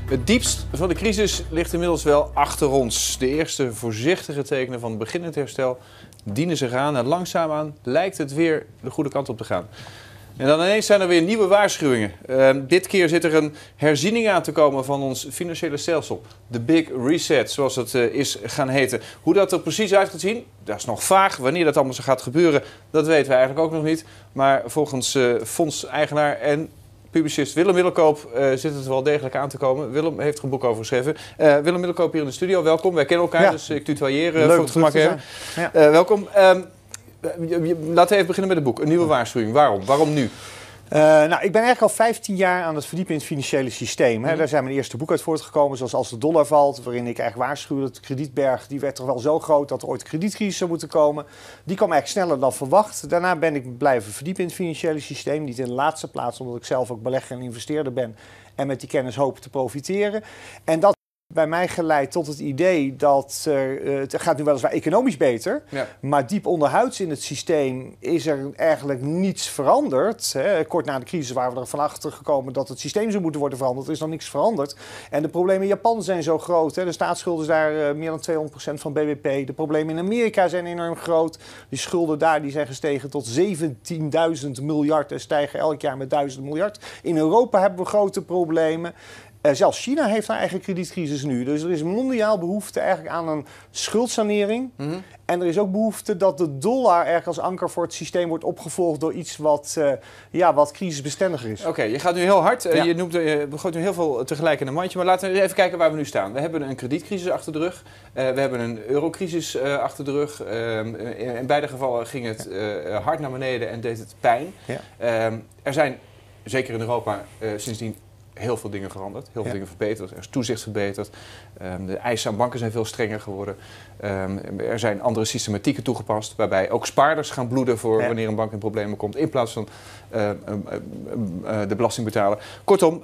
Het diepst van de crisis ligt inmiddels wel achter ons. De eerste voorzichtige tekenen van beginnend herstel dienen zich aan en langzaamaan lijkt het weer de goede kant op te gaan. En dan ineens zijn er weer nieuwe waarschuwingen. Dit keer zit er een herziening aan te komen van ons financiële stelsel. De Big Reset, zoals het is gaan heten. Hoe dat er precies uit gaat zien, dat is nog vaag. Wanneer dat allemaal zo gaat gebeuren, dat weten we eigenlijk ook nog niet. Maar volgens fondseigenaar en publicist Willem Middelkoop zit het wel degelijk aan te komen. Willem heeft er een boek over geschreven. Willem Middelkoop hier in de studio, welkom. Wij kennen elkaar, dus ik tutoieer voor het gemak. Ja. Welkom. Laten we even beginnen met het boek. Een nieuwe waarschuwing. Waarom? Waarom nu? Ik ben eigenlijk al 15 jaar aan het verdiepen in het financiële systeem. Daar zijn mijn eerste boek uit voortgekomen, zoals Als de dollar valt, waarin ik eigenlijk waarschuwde dat de kredietberg, die werd toch wel zo groot dat er ooit een kredietcrisis zou moeten komen. Die kwam eigenlijk sneller dan verwacht. Daarna ben ik blijven verdiepen in het financiële systeem. Niet in de laatste plaats, omdat ik zelf ook belegger en investeerder ben en met die kennis hoop te profiteren. En dat bij mij geleid tot het idee dat het gaat nu weliswaar economisch beter, maar diep onderhuids in het systeem is er eigenlijk niets veranderd. Kort na de crisis waren we er van achter gekomen dat het systeem zou moeten worden veranderd. Er is nog niks veranderd. En de problemen in Japan zijn zo groot. De staatsschuld is daar meer dan 200% van BBP. De problemen in Amerika zijn enorm groot. Die schulden daar die zijn gestegen tot 17.000 miljard en stijgen elk jaar met 1000 miljard. In Europa hebben we grote problemen. Zelfs China heeft haar eigen kredietcrisis nu. Dus er is mondiaal behoefte eigenlijk aan een schuldsanering. En er is ook behoefte dat de dollar eigenlijk als anker voor het systeem wordt opgevolgd door iets wat crisisbestendiger is. Oké, je gaat nu heel hard. Je gooit nu heel veel tegelijk in een mandje. Maar laten we even kijken waar we nu staan. We hebben een kredietcrisis achter de rug. We hebben een eurocrisis achter de rug. In beide gevallen ging het hard naar beneden en deed het pijn. Ja. Er zijn, zeker in Europa, sindsdien heel veel dingen veranderd, heel veel dingen verbeterd. Er is toezicht verbeterd. De eisen aan banken zijn veel strenger geworden. Er zijn andere systematieken toegepast, waarbij ook spaarders gaan bloeden voor wanneer een bank in problemen komt, in plaats van de belastingbetaler. Kortom,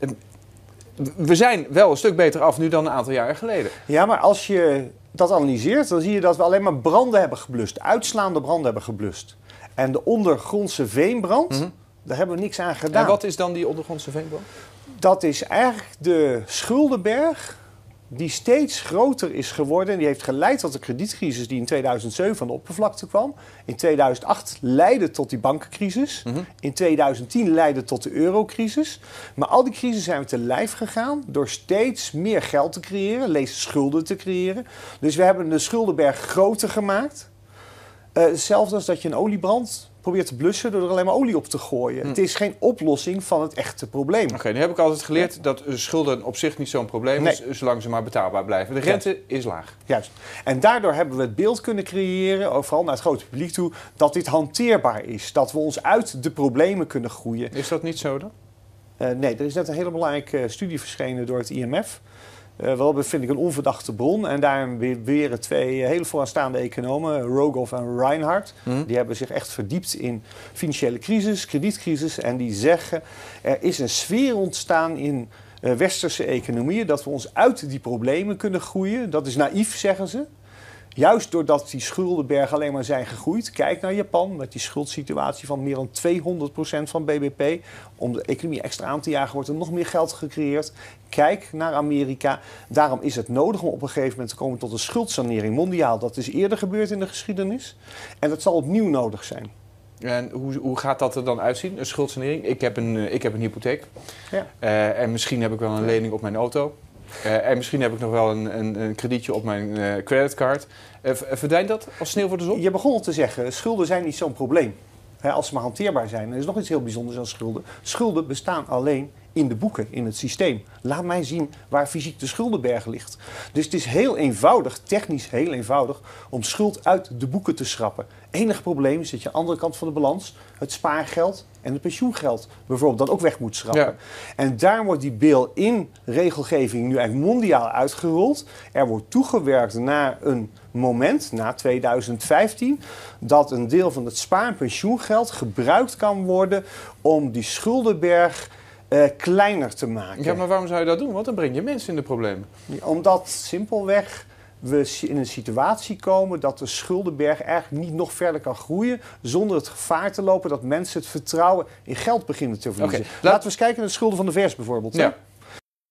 we zijn wel een stuk beter af nu dan een aantal jaren geleden. Ja, maar als je dat analyseert, dan zie je dat we alleen maar branden hebben geblust, uitslaande branden hebben geblust. En de ondergrondse veenbrand, daar hebben we niks aan gedaan. En wat is dan die ondergrondse veenbrand? Dat is eigenlijk de schuldenberg die steeds groter is geworden. En die heeft geleid tot de kredietcrisis die in 2007 aan de oppervlakte kwam. In 2008 leidde tot die bankencrisis. In 2010 leidde tot de eurocrisis. Maar al die crises zijn we te lijf gegaan door steeds meer geld te creëren. Lees schulden te creëren. Dus we hebben de schuldenberg groter gemaakt. Hetzelfde als dat je een oliebrand probeert te blussen door er alleen maar olie op te gooien. Het is geen oplossing van het echte probleem. Oké, nu heb ik altijd geleerd dat schulden op zich niet zo'n probleem is, zolang ze maar betaalbaar blijven. De rente is laag. Juist. En daardoor hebben we het beeld kunnen creëren, vooral naar het grote publiek toe, dat dit hanteerbaar is. Dat we ons uit de problemen kunnen groeien. Is dat niet zo dan? Nee, er is net een hele belangrijke studie verschenen door het IMF. Wel vind ik een onverdachte bron. En daarin beweren twee hele vooraanstaande economen, Rogoff en Reinhardt. Die hebben zich echt verdiept in financiële crisis, kredietcrisis. En die zeggen, er is een sfeer ontstaan in westerse economieën dat we ons uit die problemen kunnen groeien. Dat is naïef, zeggen ze. Juist doordat die schuldenbergen alleen maar zijn gegroeid. Kijk naar Japan met die schuldsituatie van meer dan 200% van BBP. Om de economie extra aan te jagen wordt er nog meer geld gecreëerd. Kijk naar Amerika. Daarom is het nodig om op een gegeven moment te komen tot een schuldsanering mondiaal. Dat is eerder gebeurd in de geschiedenis. En dat zal opnieuw nodig zijn. En hoe gaat dat er dan uitzien, een schuldsanering? Ik heb een hypotheek. En misschien heb ik wel een lening op mijn auto. En misschien heb ik nog wel een kredietje op mijn creditcard. Verdwijnt dat als sneeuw voor de zon? Je begon al te zeggen, schulden zijn niet zo'n probleem. Als ze maar hanteerbaar zijn. Er is nog iets heel bijzonders aan schulden. Schulden bestaan alleen in de boeken, in het systeem. Laat mij zien waar fysiek de schuldenberg ligt. Dus het is heel eenvoudig, technisch heel eenvoudig, om schuld uit de boeken te schrappen. Enige probleem is dat je aan de andere kant van de balans het spaargeld en het pensioengeld bijvoorbeeld dan ook weg moet schrappen. Ja. En daar wordt die bail-in regelgeving nu eigenlijk mondiaal uitgerold. Er wordt toegewerkt naar een moment, na 2015, dat een deel van het spaar- en pensioengeld gebruikt kan worden om die schuldenberg kleiner te maken. Ja, maar waarom zou je dat doen? Want dan breng je mensen in de problemen. Omdat simpelweg we in een situatie komen dat de schuldenberg eigenlijk niet nog verder kan groeien zonder het gevaar te lopen dat mensen het vertrouwen in geld beginnen te verliezen. Laten we eens kijken naar de schulden van de VS bijvoorbeeld. Ja.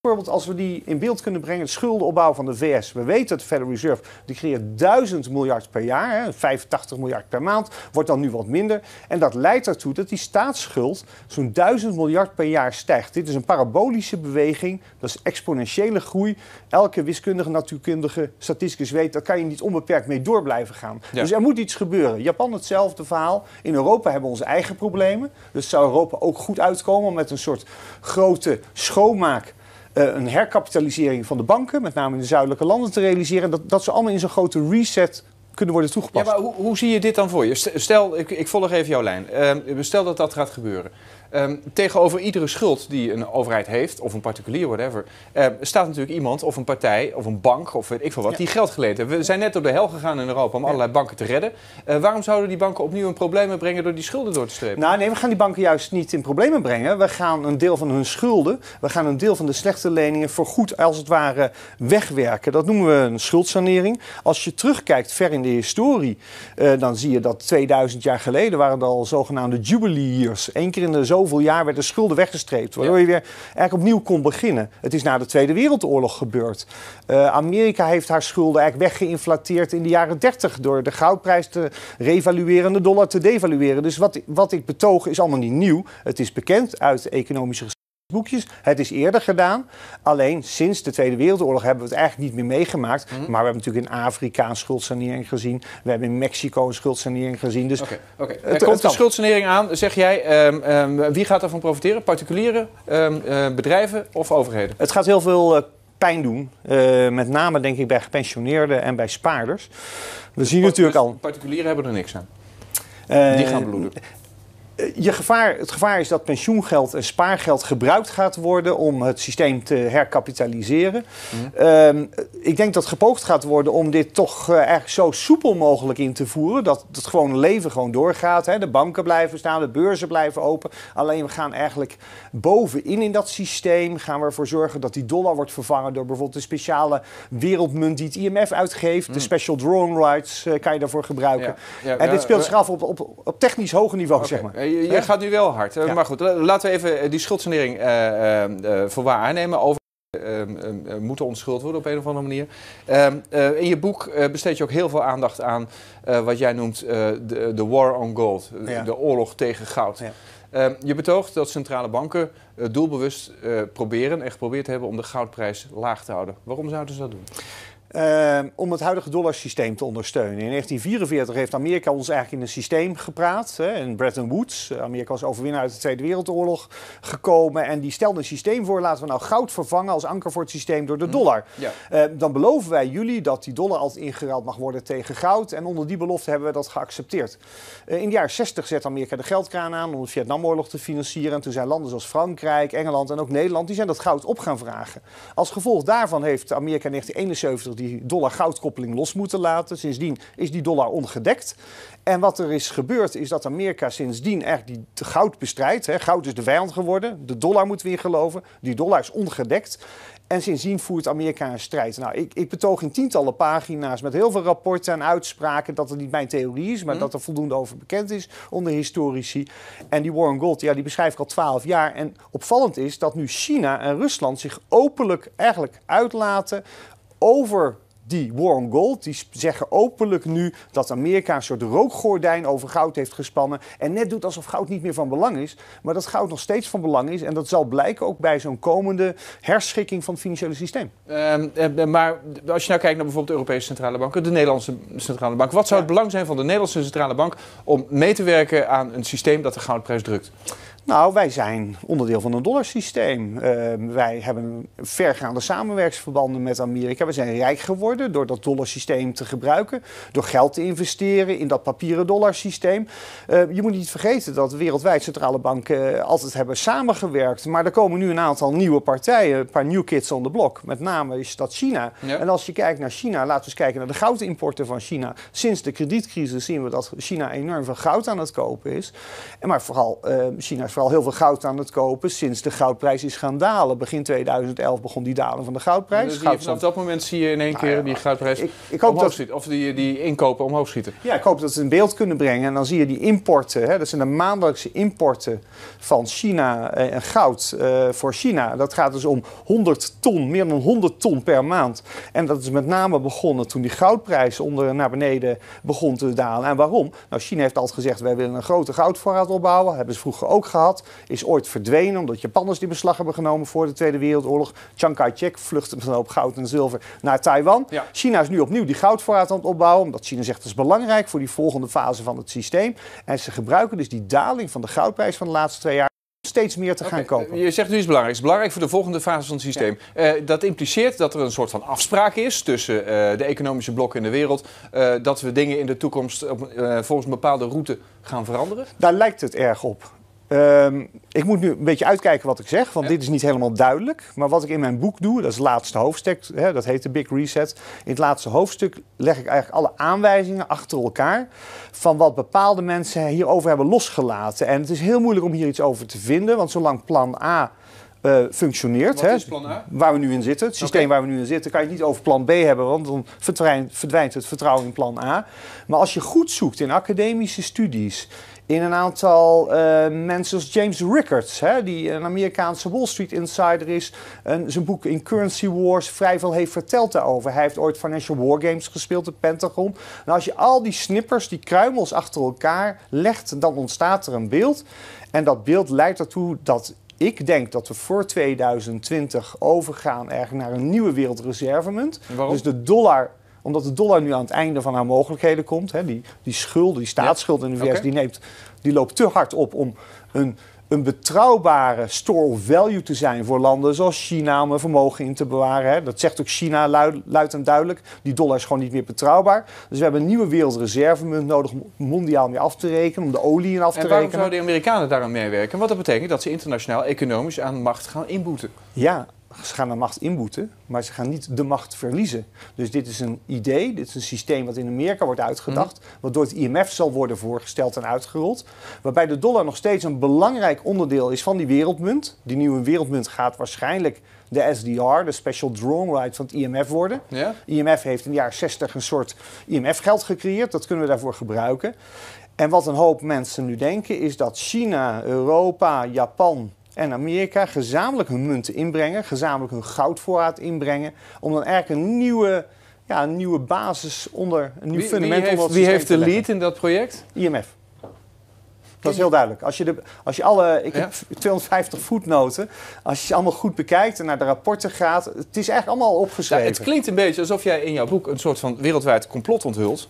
Bijvoorbeeld als we die in beeld kunnen brengen, de schuldenopbouw van de VS. We weten dat de Federal Reserve, die creëert 1000 miljard per jaar, hè, 85 miljard per maand, wordt dan nu wat minder. En dat leidt ertoe dat die staatsschuld zo'n 1000 miljard per jaar stijgt. Dit is een parabolische beweging, dat is exponentiële groei. Elke wiskundige, natuurkundige, statisticus weet, daar kan je niet onbeperkt mee door blijven gaan. Ja. Dus er moet iets gebeuren. Japan hetzelfde verhaal. In Europa hebben we onze eigen problemen. Dus zou Europa ook goed uitkomen met een soort grote schoonmaak, een herkapitalisering van de banken, met name in de zuidelijke landen, te realiseren. Dat ze allemaal in zo'n grote reset kunnen worden toegepast. Ja, maar hoe zie je dit dan voor je? Stel, ik volg even jouw lijn. Stel dat dat gaat gebeuren. Tegenover iedere schuld die een overheid heeft, of een particulier, whatever, staat natuurlijk iemand of een partij of een bank of weet ik veel wat, die geld geleend heeft. We zijn net door de hel gegaan in Europa om allerlei banken te redden. Waarom zouden die banken opnieuw in problemen brengen door die schulden door te strepen? Nou nee, we gaan die banken juist niet in problemen brengen. We gaan een deel van hun schulden, we gaan een deel van de slechte leningen voorgoed als het ware wegwerken. Dat noemen we een schuldsanering. Als je terugkijkt ver in de historie, dan zie je dat 2000 jaar geleden waren er al zogenaamde jubilee years. Eén keer in de zoveel jaar werden schulden weggestreept, waardoor je weer eigenlijk opnieuw kon beginnen. Het is na de Tweede Wereldoorlog gebeurd. Amerika heeft haar schulden eigenlijk weggeïnflateerd in de jaren 30 door de goudprijs te revalueren en de dollar te devalueren. Dus wat ik betoog is allemaal niet nieuw. Het is bekend uit de economische boekjes. Het is eerder gedaan. Alleen sinds de Tweede Wereldoorlog hebben we het eigenlijk niet meer meegemaakt. Maar we hebben natuurlijk in Afrika een schuldsanering gezien. We hebben in Mexico een schuldsanering gezien. Dus Er komt de schuldsanering aan, zeg jij. Wie gaat daarvan profiteren? Particulieren, bedrijven of overheden? Het gaat heel veel pijn doen. Met name denk ik bij gepensioneerden en bij spaarders. We zien natuurlijk al. Particulieren hebben er niks aan. Die gaan bloeden. Het gevaar is dat pensioengeld en spaargeld gebruikt gaat worden om het systeem te herkapitaliseren. Ik denk dat gepoogd gaat worden om dit toch eigenlijk zo soepel mogelijk in te voeren. Dat het gewone leven gewoon doorgaat. Hè. De banken blijven staan, de beurzen blijven open. Alleen we gaan eigenlijk bovenin in dat systeem gaan we ervoor zorgen dat die dollar wordt vervangen door bijvoorbeeld een speciale wereldmunt die het IMF uitgeeft. De special drawing rights kan je daarvoor gebruiken. En dit speelt zich af op technisch hoger niveau, zeg maar. Je gaat nu wel hard. Maar goed, laten we even die schuldsanering voor waar aannemen. Moeten onschuld worden op een of andere manier. In je boek besteed je ook heel veel aandacht aan wat jij noemt de war on gold. De oorlog tegen goud. Ja. Je betoogt dat centrale banken doelbewust geprobeerd hebben om de goudprijs laag te houden. Waarom zouden ze dat doen? Om het huidige dollarsysteem te ondersteunen. In 1944 heeft Amerika ons eigenlijk in een systeem gepraat. In Bretton Woods. Amerika was overwinnaar uit de Tweede Wereldoorlog gekomen. En die stelde een systeem voor. Laten we nou goud vervangen als anker voor het systeem door de dollar. Ja. Dan beloven wij jullie dat die dollar altijd ingeruild mag worden tegen goud. En onder die belofte hebben we dat geaccepteerd. In de jaren 60 zet Amerika de geldkraan aan om de Vietnamoorlog te financieren. En toen zijn landen zoals Frankrijk, Engeland en ook Nederland, die zijn dat goud op gaan vragen. Als gevolg daarvan heeft Amerika in 1971 die dollar-goudkoppeling los moeten laten. Sindsdien is die dollar ongedekt. En wat er is gebeurd is dat Amerika sindsdien eigenlijk die goud bestrijdt. Hè. Goud is de vijand geworden. De dollar moeten we in geloven. Die dollar is ongedekt. En sindsdien voert Amerika een strijd. Nou, ik betoog in tientallen pagina's met heel veel rapporten en uitspraken dat het niet mijn theorie is, maar dat er voldoende over bekend is onder historici. En die war on gold, die beschrijf ik al 12 jaar. En opvallend is dat nu China en Rusland zich openlijk eigenlijk uitlaten over die war on gold. Die zeggen openlijk nu dat Amerika een soort rookgordijn over goud heeft gespannen. En net doet alsof goud niet meer van belang is. Maar dat goud nog steeds van belang is. En dat zal blijken ook bij zo'n komende herschikking van het financiële systeem. Maar als je nou kijkt naar bijvoorbeeld de Europese Centrale Bank, de Nederlandse Centrale Bank. Wat zou het belang zijn van de Nederlandse Centrale Bank om mee te werken aan een systeem dat de goudprijs drukt? Nou, wij zijn onderdeel van een dollarsysteem. Wij hebben vergaande samenwerkingsverbanden met Amerika. We zijn rijk geworden door dat dollarsysteem te gebruiken. Door geld te investeren in dat papieren dollarsysteem. Je moet niet vergeten dat wereldwijd centrale banken altijd hebben samengewerkt. Maar er komen nu een aantal nieuwe partijen, een paar new kids on the block. Met name is dat China. Ja. En als je kijkt naar China, laten we eens kijken naar de goudimporten van China. Sinds de kredietcrisis zien we dat China enorm veel goud aan het kopen is. Maar vooral China is vooral heel veel goud aan het kopen sinds de goudprijs is gaan dalen. Begin 2011 begon die daling van de goudprijs. Dus vanaf dat moment zie je in één keer die goudprijs ik hoop omhoog schieten. Of die inkopen omhoog schieten. Ja, ik hoop dat ze in beeld kunnen brengen. En dan zie je die importen. Hè, dat zijn de maandelijkse importen van China en goud voor China. Dat gaat dus om 100 ton, meer dan 100 ton per maand. En dat is met name begonnen toen die goudprijs naar beneden begon te dalen. En waarom? Nou, China heeft altijd gezegd, wij willen een grote goudvoorraad opbouwen. Hebben ze vroeger ook gehad. Is ooit verdwenen omdat Japanners die beslag hebben genomen voor de Tweede Wereldoorlog. Chiang Kai-shek vluchtte met een hoop goud en zilver naar Taiwan. Ja. China is nu opnieuw die goudvoorraad aan het opbouwen. Omdat China zegt, dat is belangrijk voor die volgende fase van het systeem. En ze gebruiken dus die daling van de goudprijs van de laatste 2 jaar steeds meer te gaan kopen. Je zegt nu is belangrijk. Het is belangrijk voor de volgende fase van het systeem. Ja. Dat impliceert dat er een soort van afspraak is tussen de economische blokken in de wereld. Dat we dingen in de toekomst volgens een bepaalde route gaan veranderen? Daar lijkt het erg op. Ik moet nu een beetje uitkijken wat ik zeg, want dit is niet helemaal duidelijk. Maar wat ik in mijn boek doe, dat is het laatste hoofdstuk, dat heet de Big Reset. In het laatste hoofdstuk leg ik eigenlijk alle aanwijzingen achter elkaar van wat bepaalde mensen hierover hebben losgelaten. En het is heel moeilijk om hier iets over te vinden, want zolang plan A functioneert, wat is plan A? Waar we nu in zitten, het systeem waar we nu in zitten, kan je het niet over plan B hebben, want dan verdwijnt het vertrouwen in plan A. Maar als je goed zoekt in academische studies, in een aantal mensen zoals James Rickards, die een Amerikaanse Wall Street insider is, zijn boek in Currency Wars vrij veel heeft verteld daarover. Hij heeft ooit Financial Wargames gespeeld, het Pentagon. Nou, als je al die snippers, die kruimels achter elkaar legt, dan ontstaat er een beeld. En dat beeld leidt ertoe dat ik denk dat we voor 2020 overgaan naar een nieuwe wereldreservemunt. Waarom? Dus de dollar, omdat de dollar nu aan het einde van haar mogelijkheden komt. Die schulden, die staatsschuld in de VS, die loopt te hard op om een betrouwbare store of value te zijn voor landen zoals China om een vermogen in te bewaren. Dat zegt ook China luid en duidelijk. Die dollar is gewoon niet meer betrouwbaar. Dus we hebben een nieuwe wereldreservemunt nodig om mondiaal mee af te rekenen, om de olie in af te rekenen. En waarom zouden de Amerikanen daaraan meewerken? Want dat betekent dat ze internationaal economisch aan macht gaan inboeten. Ja, ze gaan de macht inboeten, maar ze gaan niet de macht verliezen. Dus dit is een idee, dit is een systeem wat in Amerika wordt uitgedacht, wat door het IMF zal worden voorgesteld en uitgerold, waarbij de dollar nog steeds een belangrijk onderdeel is van die wereldmunt. Die nieuwe wereldmunt gaat waarschijnlijk de SDR, de Special Drawing Right van het IMF worden. Ja? IMF heeft in de jaren 60 een soort IMF-geld gecreëerd, dat kunnen we daarvoor gebruiken. En wat een hoop mensen nu denken is dat China, Europa, Japan en Amerika gezamenlijk hun munten inbrengen, gezamenlijk hun goudvoorraad inbrengen, om dan eigenlijk een nieuwe basis onder, een nieuw fundament onder het systeem te leggen. Wie heeft de lead in dat project? IMF. Dat is heel duidelijk. Ik heb 250 voetnoten. Als je ze allemaal goed bekijkt en naar de rapporten gaat, het is eigenlijk allemaal opgeschreven. Ja, het klinkt een beetje alsof jij in jouw boek een soort van wereldwijd complot onthult.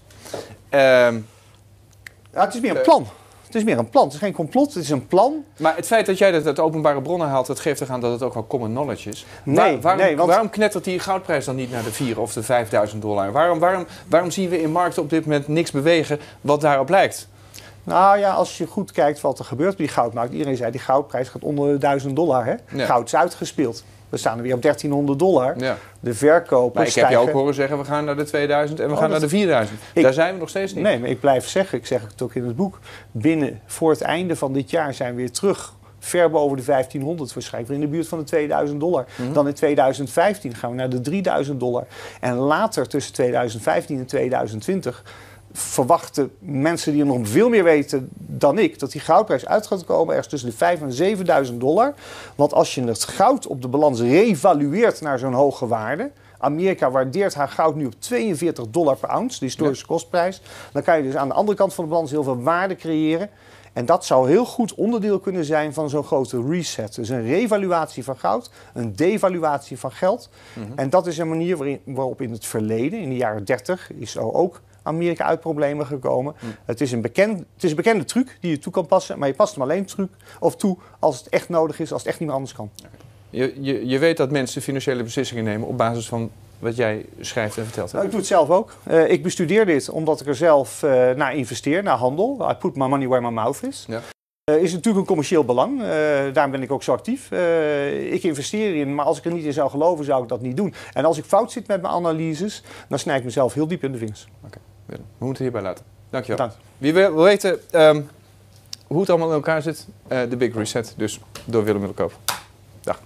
Het is meer een plan. Het is meer een plan. Het is geen complot, het is een plan. Maar het feit dat jij dat uit openbare bronnen haalt, dat geeft eraan dat het ook wel common knowledge is. Waarom knettert die goudprijs dan niet naar de 4.000 of de $5.000? Waarom zien we in markten op dit moment niks bewegen wat daarop lijkt? Nou ja, als je goed kijkt wat er gebeurt op die goudmarkt. Iedereen zei, die goudprijs gaat onder de $1.000. Hè? Ja. Goud is uitgespeeld. We staan er weer op $1.300. Ja. De verkopers maar ik heb je ook horen zeggen, we gaan naar de 2000 en we gaan naar de 4.000. Daar zijn we nog steeds niet. Nee, maar ik blijf zeggen, ik zeg het ook in het boek, voor het einde van dit jaar zijn we weer terug, ver boven de 1.500 waarschijnlijk, in de buurt van de $2.000. Dan in 2015 gaan we naar de $3.000. En later, tussen 2015 en 2020... verwachten mensen die er nog veel meer weten dan ik, dat die goudprijs uit gaat komen ergens tussen de $5.000 en $7.000. Want als je het goud op de balans revalueert naar zo'n hoge waarde, Amerika waardeert haar goud nu op $42 per ounce, de historische kostprijs, dan kan je dus aan de andere kant van de balans heel veel waarde creëren. En dat zou heel goed onderdeel kunnen zijn van zo'n grote reset. Dus een revaluatie van goud, een devaluatie van geld. En dat is een manier waarop in het verleden, in de jaren 30, is ook Amerika uit problemen gekomen. Het is een bekende truc die je toe kan passen, maar je past hem alleen toe als het echt nodig is, als het echt niet meer anders kan. Je weet dat mensen financiële beslissingen nemen op basis van wat jij schrijft en vertelt. Nou, ik doe het zelf ook. Ik bestudeer dit omdat ik er zelf naar investeer, naar handel. I put my money where my mouth is. Ja. Is natuurlijk een commercieel belang. Daarom ben ik ook zo actief. Ik investeer in, maar als ik er niet in zou geloven, zou ik dat niet doen. En als ik fout zit met mijn analyses, dan snij ik mezelf heel diep in de vingers. Oké. We moeten het hierbij laten. Dankjewel. Bedankt. Wie wil weten hoe het allemaal in elkaar zit. De Big Reset, dus door Willem Middelkoop. Dag.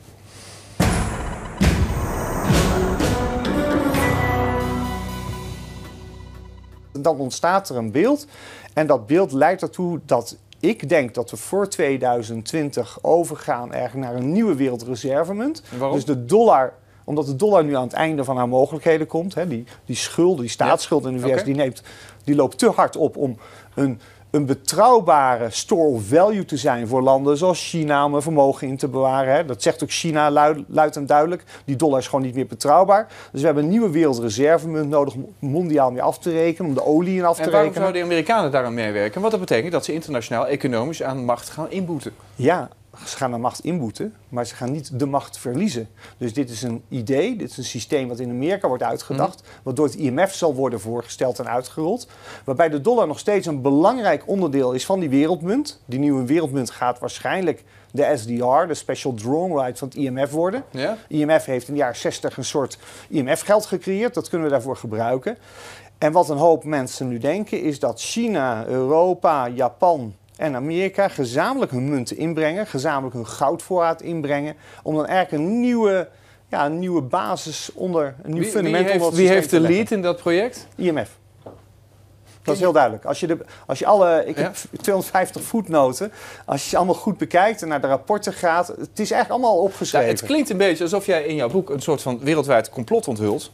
Dan ontstaat er een beeld en dat beeld leidt ertoe dat ik denk dat we voor 2020 overgaan naar een nieuwe wereldreservemunt. Waarom? Dus de dollar, omdat de dollar nu aan het einde van haar mogelijkheden komt. Hè, die schuld, die staatsschuld in de VS, die loopt te hard op om een betrouwbare store of value te zijn voor landen zoals China om een vermogen in te bewaren. Hè. Dat zegt ook China luid en duidelijk. Die dollar is gewoon niet meer betrouwbaar. Dus we hebben een nieuwe wereldreservemunt nodig om mondiaal mee af te rekenen, om de olie in af te rekenen. En waarom zouden de Amerikanen daaraan meewerken? Want dat betekent dat ze internationaal economisch aan macht gaan inboeten. Ja, ze gaan aan macht inboeten, maar ze gaan niet de macht verliezen. Dus dit is een idee, dit is een systeem wat in Amerika wordt uitgedacht, wat door het IMF zal worden voorgesteld en uitgerold, waarbij de dollar nog steeds een belangrijk onderdeel is van die wereldmunt. Die nieuwe wereldmunt gaat waarschijnlijk de SDR, de Special Drawing Right van het IMF worden. Ja? IMF heeft in de jaren 60 een soort IMF-geld gecreëerd, dat kunnen we daarvoor gebruiken. En wat een hoop mensen nu denken is dat China, Europa, Japan en Amerika gezamenlijk hun munten inbrengen, gezamenlijk hun goudvoorraad inbrengen, om dan eigenlijk een nieuwe basis onder, een nieuw fundament onder het Wie systeem heeft de te leggen. lead in dat project? IMF. Dat is heel duidelijk. Ik heb 250 voetnoten. Als je ze allemaal goed bekijkt en naar de rapporten gaat, het is eigenlijk allemaal opgeschreven. Ja, het klinkt een beetje alsof jij in jouw boek een soort van wereldwijd complot onthult.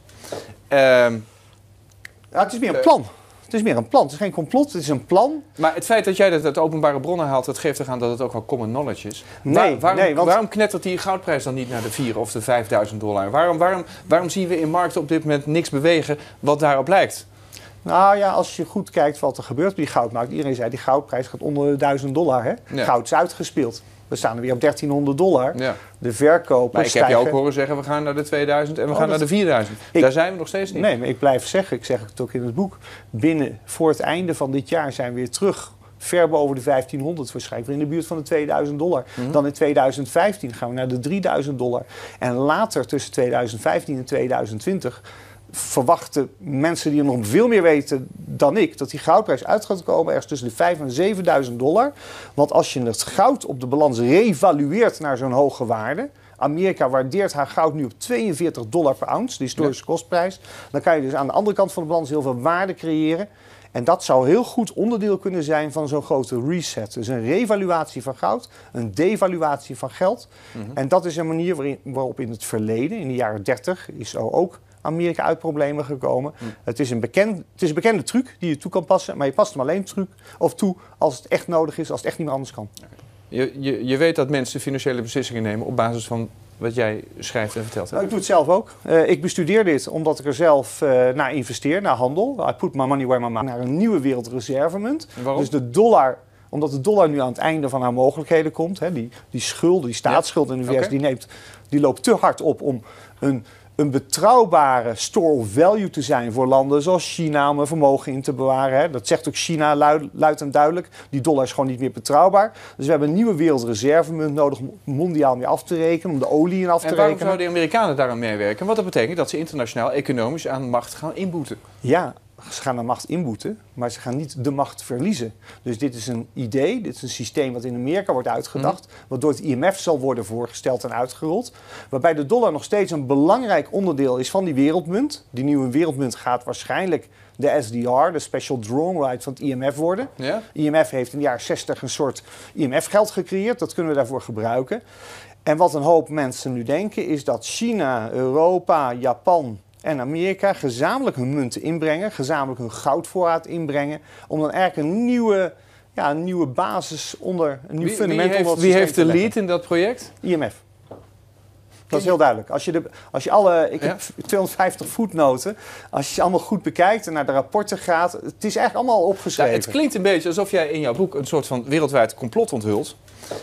Het is meer een plan. Het is meer een plan. Het is geen complot, het is een plan. Maar het feit dat jij dat uit openbare bronnen haalt, dat geeft eraan dat het ook wel common knowledge is. Waarom knettert die goudprijs dan niet naar de $4.000 of de $5.000? Waarom zien we in markten op dit moment niks bewegen wat daarop lijkt? Nou ja, als je goed kijkt wat er gebeurt op die goudmarkt. Iedereen zei die goudprijs gaat onder de $1.000. Hè? Ja. Goud is uitgespeeld. We staan er weer op $1.300. Ja. De verkopen Maar ik heb stijgen. je ook horen zeggen, we gaan naar de 2000 en we gaan naar de 4000. Daar zijn we nog steeds niet. Nee, maar ik blijf zeggen, ik zeg het ook in het boek. Voor het einde van dit jaar zijn we weer terug. Ver boven de 1500 waarschijnlijk. In de buurt van de $2.000. Dan in 2015 gaan we naar de $3.000. En later tussen 2015 en 2020... verwachten mensen die er nog veel meer weten dan ik, dat die goudprijs uit gaat komen ergens tussen de $5.000 en $7.000. Want als je het goud op de balans revalueert naar zo'n hoge waarde, Amerika waardeert haar goud nu op $42 per ounce, de historische kostprijs, dan kan je dus aan de andere kant van de balans heel veel waarde creëren. En dat zou heel goed onderdeel kunnen zijn van zo'n grote reset. Dus een revaluatie van goud, een devaluatie van geld. En dat is een manier waarop in het verleden, in de jaren 30, is ook Amerika uit problemen gekomen. Het is een bekende truc die je toe kan passen, maar je past hem alleen toe als het echt nodig is, als het echt niet meer anders kan. Je weet dat mensen financiële beslissingen nemen op basis van wat jij schrijft en vertelt. Hè? Nou, ik doe het zelf ook. Ik bestudeer dit omdat ik er zelf naar investeer, naar handel. I put my money where my mouth. Naar een nieuwe wereldreservemunt. Waarom? Dus de dollar, omdat de dollar nu aan het einde van haar mogelijkheden komt. Hè, die schuld, die staatsschuld in de VS, die loopt te hard op om een betrouwbare store of value te zijn voor landen zoals China om een vermogen in te bewaren. Hè. Dat zegt ook China luid en duidelijk. Die dollar is gewoon niet meer betrouwbaar. Dus we hebben een nieuwe wereldreservemunt nodig om mondiaal mee af te rekenen, om de olie in af te rekenen. En waarom zouden de Amerikanen daaraan meewerken? Want dat betekent dat ze internationaal economisch aan macht gaan inboeten. Ja, ze gaan aan macht inboeten, maar ze gaan niet de macht verliezen. Dus dit is een idee, dit is een systeem wat in Amerika wordt uitgedacht, wat door het IMF zal worden voorgesteld en uitgerold, waarbij de dollar nog steeds een belangrijk onderdeel is van die wereldmunt. Die nieuwe wereldmunt gaat waarschijnlijk de SDR, de Special Drawing Right van het IMF worden. Ja? IMF heeft in de jaren 60 een soort IMF-geld gecreëerd, dat kunnen we daarvoor gebruiken. En wat een hoop mensen nu denken is dat China, Europa, Japan en Amerika gezamenlijk hun munten inbrengen, gezamenlijk hun goudvoorraad inbrengen, om dan eigenlijk een nieuwe basis onder, een nieuw fundament onder het systeem Wie heeft te de leggen. lead in dat project? IMF. Dat is heel duidelijk. Ik heb 250 voetnoten. Als je ze allemaal goed bekijkt en naar de rapporten gaat, het is eigenlijk allemaal opgeschreven. Ja, het klinkt een beetje alsof jij in jouw boek een soort van wereldwijd complot onthult.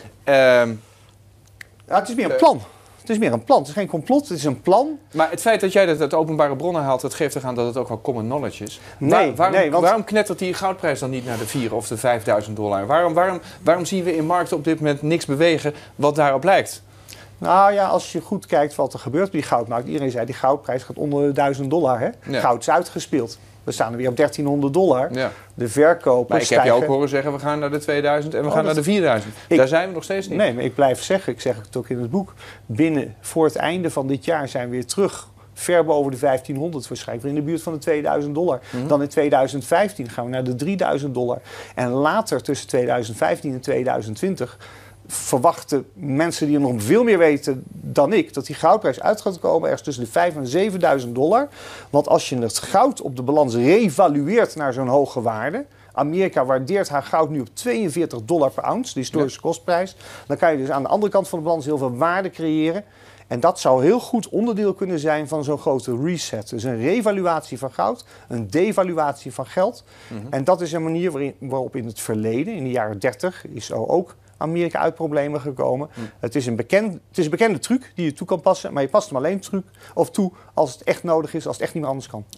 Het is meer een plan. Het is meer een plan. Het is geen complot, het is een plan. Maar het feit dat jij dat uit openbare bronnen haalt, dat geeft eraan dat het ook wel common knowledge is. Waarom knettert die goudprijs dan niet naar de $4.000 of de $5.000? Waarom zien we in markten op dit moment niks bewegen wat daarop lijkt? Nou ja, als je goed kijkt wat er gebeurt op die goudmarkt. Iedereen zei die goudprijs gaat onder de $1.000. Hè? Ja. Goud is uitgespeeld. We staan er weer op $1300. Ja. De verkopen Maar ik heb stijgen. je ook horen zeggen, we gaan naar de 2000 en we gaan naar de 4000. Daar zijn we nog steeds niet. Nee, maar ik blijf zeggen, ik zeg het ook in het boek, voor het einde van dit jaar zijn we weer terug ver boven de 1500 waarschijnlijk, in de buurt van de $2000. Dan in 2015 gaan we naar de $3000. En later tussen 2015 en 2020 verwachten mensen die er nog veel meer weten dan ik, dat die goudprijs uit gaat komen ergens tussen de $5.000 en $7.000. Want als je het goud op de balans revalueert naar zo'n hoge waarde, Amerika waardeert haar goud nu op $42 per ounce, de historische kostprijs, dan kan je dus aan de andere kant van de balans heel veel waarde creëren. En dat zou heel goed onderdeel kunnen zijn van zo'n grote reset. Dus een revaluatie van goud, een devaluatie van geld. En dat is een manier waarop in het verleden, in de jaren 30, is ook Amerika uit problemen gekomen. Het is een bekende truc die je toe kan passen, maar je past hem alleen toe als het echt nodig is, als het echt niet meer anders kan.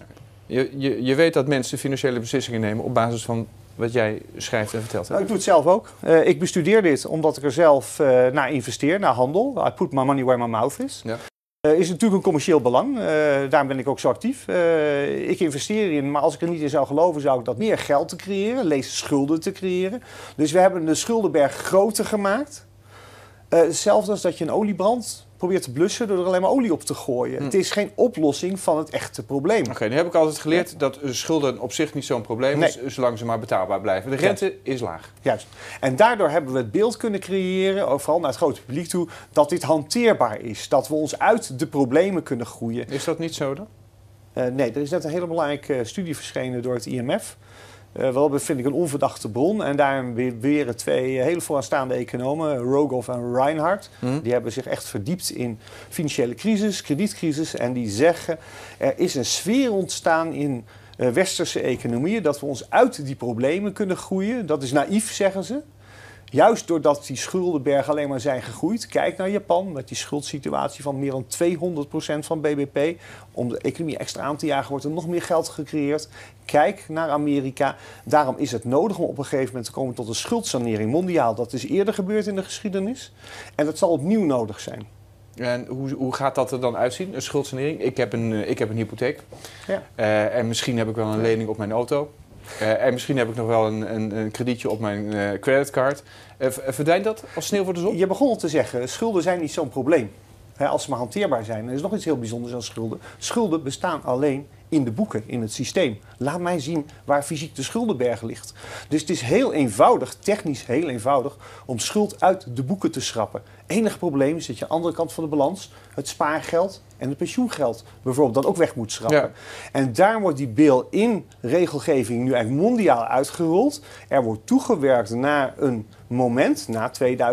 Je weet dat mensen financiële beslissingen nemen op basis van wat jij schrijft en vertelt. Hè? Nou, ik doe het zelf ook. Ik bestudeer dit omdat ik er zelf naar investeer, naar handel. I put my money where my mouth is. Ja. Is natuurlijk een commercieel belang. Daarom ben ik ook zo actief. Ik investeer in, maar als ik er niet in zou geloven, zou ik dat meer geld te creëren, lees schulden te creëren. Dus we hebben de schuldenberg groter gemaakt. Hetzelfde als dat je een oliebrand probeert te blussen door er alleen maar olie op te gooien. Het is geen oplossing van het echte probleem. Oké, nu heb ik altijd geleerd dat schulden op zich niet zo'n probleem is, zolang ze maar betaalbaar blijven. De rente is laag. Juist. En daardoor hebben we het beeld kunnen creëren, vooral naar het grote publiek toe, dat dit hanteerbaar is. Dat we ons uit de problemen kunnen groeien. Is dat niet zo dan? Nee, er is net een hele belangrijke studie verschenen door het IMF. Wel vind ik een onverdachte bron. En daarin beweren twee hele vooraanstaande economen, Rogoff en Reinhardt. Die hebben zich echt verdiept in financiële crisis, kredietcrisis. En die zeggen, er is een sfeer ontstaan in westerse economieën dat we ons uit die problemen kunnen groeien. Dat is naïef, zeggen ze. Juist doordat die schuldenbergen alleen maar zijn gegroeid. Kijk naar Japan met die schuldsituatie van meer dan 200% van BBP. Om de economie extra aan te jagen wordt er nog meer geld gecreëerd. Kijk naar Amerika. Daarom is het nodig om op een gegeven moment te komen tot een schuldsanering mondiaal. Dat is eerder gebeurd in de geschiedenis. En dat zal opnieuw nodig zijn. En hoe gaat dat er dan uitzien, een schuldsanering? Ik heb een hypotheek. Ja. En misschien heb ik wel een lening op mijn auto. En misschien heb ik nog wel een kredietje op mijn creditcard. Verdwijnt dat als sneeuw voor de zon? Je begon al te zeggen, schulden zijn niet zo'n probleem. Als ze maar hanteerbaar zijn. Er is nog iets heel bijzonders aan schulden. Schulden bestaan alleen in de boeken, in het systeem. Laat mij zien waar fysiek de schuldenberg ligt. Dus het is heel eenvoudig, technisch heel eenvoudig, om schuld uit de boeken te schrappen. Enige probleem is dat je aan de andere kant van de balans het spaargeld en het pensioengeld bijvoorbeeld dan ook weg moet schrappen. Ja. En daar wordt die bail-in regelgeving nu eigenlijk mondiaal uitgerold. Er wordt toegewerkt naar een moment, na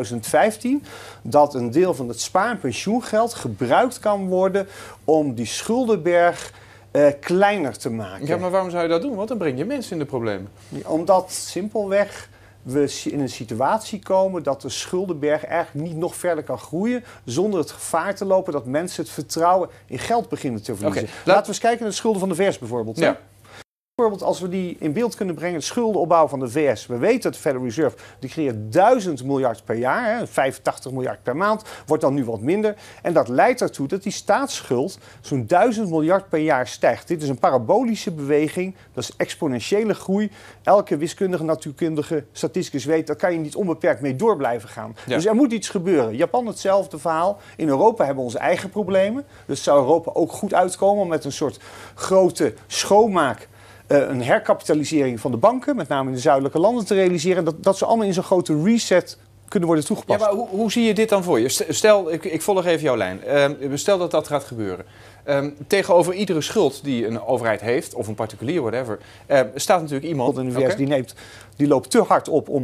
2015, dat een deel van het spaar- en pensioengeld gebruikt kan worden om die schuldenberg kleiner te maken. Ja, maar waarom zou je dat doen? Want dan breng je mensen in de problemen. Omdat simpelweg we in een situatie komen dat de schuldenberg eigenlijk niet nog verder kan groeien zonder het gevaar te lopen dat mensen het vertrouwen in geld beginnen te verliezen. Okay, laten we eens kijken naar de schulden van de VS bijvoorbeeld. Ja. Bijvoorbeeld als we die in beeld kunnen brengen, de schuldenopbouw van de VS. We weten dat de Federal Reserve, die creëert 1000 miljard per jaar, hè, 85 miljard per maand, wordt dan nu wat minder. En dat leidt ertoe dat die staatsschuld zo'n 1000 miljard per jaar stijgt. Dit is een parabolische beweging, dat is exponentiële groei. Elke wiskundige, natuurkundige, statisticus weet, daar kan je niet onbeperkt mee door blijven gaan. Ja. Dus er moet iets gebeuren. Japan hetzelfde verhaal. In Europa hebben we onze eigen problemen. Dus zou Europa ook goed uitkomen met een soort grote schoonmaak. Een herkapitalisering van de banken, met name in de zuidelijke landen, te realiseren. Dat ze allemaal in zo'n grote reset kunnen worden toegepast. Ja, maar hoe zie je dit dan voor je? Stel, ik volg even jouw lijn. Stel dat dat gaat gebeuren. Tegenover iedere schuld die een overheid heeft, of een particulier, whatever, staat natuurlijk iemand. In de VS die loopt te hard op om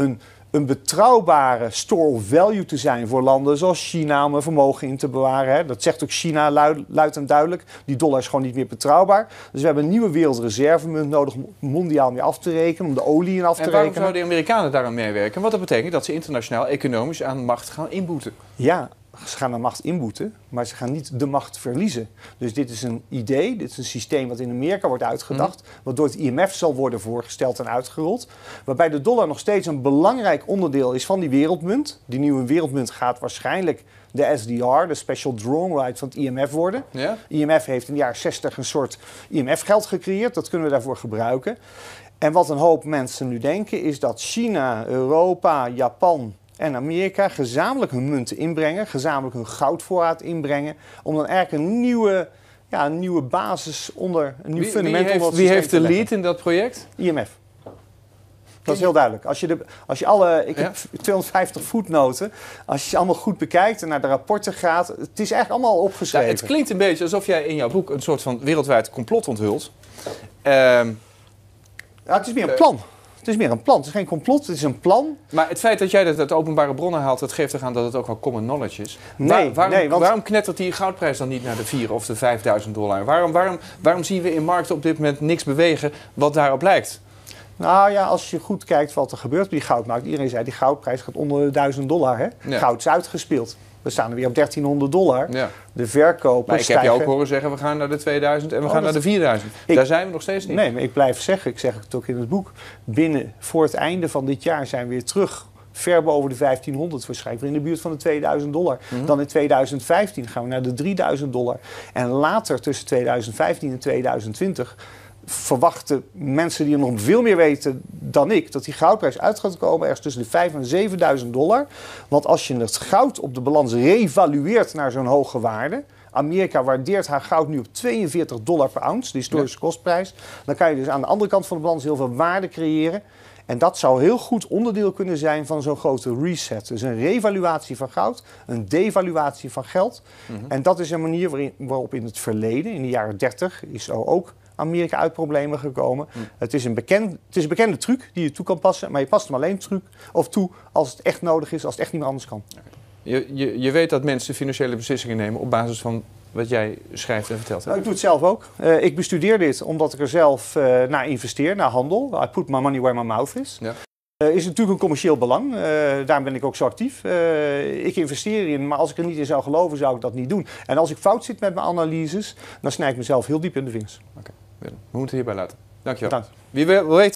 een betrouwbare store of value te zijn voor landen zoals China om een vermogen in te bewaren. Hè. Dat zegt ook China luid en duidelijk. Die dollar is gewoon niet meer betrouwbaar. Dus we hebben een nieuwe wereldreservemunt nodig om mondiaal mee af te rekenen, om de olie in af te rekenen. En waarom zouden de Amerikanen daaraan meewerken? Want dat betekent dat ze internationaal economisch aan macht gaan inboeten. Ja, ze gaan de macht inboeten, maar ze gaan niet de macht verliezen. Dus dit is een idee, dit is een systeem wat in Amerika wordt uitgedacht, wat door het IMF zal worden voorgesteld en uitgerold, waarbij de dollar nog steeds een belangrijk onderdeel is van die wereldmunt. Die nieuwe wereldmunt gaat waarschijnlijk de SDR, de Special Drawing Right van het IMF worden. Ja? IMF heeft in de jaren 60 een soort IMF-geld gecreëerd, dat kunnen we daarvoor gebruiken. En wat een hoop mensen nu denken is dat China, Europa, Japan en Amerika gezamenlijk hun munten inbrengen, gezamenlijk hun goudvoorraad inbrengen, om dan eigenlijk een nieuwe basis onder, een nieuw fundament onder het Wie systeem heeft de te leggen. lead in dat project? IMF. Dat is heel duidelijk. Ik heb 250 voetnoten. Als je ze allemaal goed bekijkt en naar de rapporten gaat, het is eigenlijk allemaal Ja, opgeschreven. het klinkt een beetje alsof jij in jouw boek een soort van wereldwijd complot onthult. Ja, het is meer een plan. Het is meer een plan. Het is geen complot, het is een plan. Maar het feit dat jij dat uit openbare bronnen haalt, dat geeft eraan dat het ook wel common knowledge is. Nee, waarom knettert die goudprijs dan niet naar de $4.000 of de $5.000? Waarom zien we in markten op dit moment niks bewegen wat daarop lijkt? Nou ja, als je goed kijkt wat er gebeurt op die goudmarkt. Iedereen zei die goudprijs gaat onder de $1.000. Hè? Ja. Goud is uitgespeeld. We staan er weer op $1.300. Ja. De verkopen Maar ik heb stijgen. je ook horen zeggen, we gaan naar de 2000 en we gaan naar de 4000. Daar zijn we nog steeds niet. Nee, maar ik blijf zeggen, ik zeg het ook in het boek. Voor het einde van dit jaar zijn we weer terug. Ver boven de 1500 waarschijnlijk. In de buurt van de $2.000. Dan in 2015 gaan we naar de $3.000. En later tussen 2015 en 2020... verwachten mensen die er nog veel meer weten dan ik, dat die goudprijs uit gaat komen ergens tussen de $5.000 en $7.000. Want als je het goud op de balans revalueert naar zo'n hoge waarde, Amerika waardeert haar goud nu op $42 per ounce, de historische kostprijs, dan kan je dus aan de andere kant van de balans heel veel waarde creëren. En dat zou heel goed onderdeel kunnen zijn van zo'n grote reset. Dus een revaluatie van goud, een devaluatie van geld. En dat is een manier waarop in het verleden, in de jaren 30, is ook Amerika uit problemen gekomen. Het is een bekende truc die je toe kan passen, maar je past hem alleen toe als het echt nodig is, als het echt niet meer anders kan. Je weet dat mensen financiële beslissingen nemen op basis van wat jij schrijft en vertelt. Hè? Nou, ik doe het zelf ook. Ik bestudeer dit omdat ik er zelf naar investeer, naar handel. I put my money where my mouth is. Ja. Is natuurlijk een commercieel belang. Daarom ben ik ook zo actief. Ik investeer in, maar als ik er niet in zou geloven, zou ik dat niet doen. En als ik fout zit met mijn analyses, dan snijd ik mezelf heel diep in de vingers. Oké, Willem, we moeten het hierbij laten. Dankjewel. Bedankt. Wie wil weten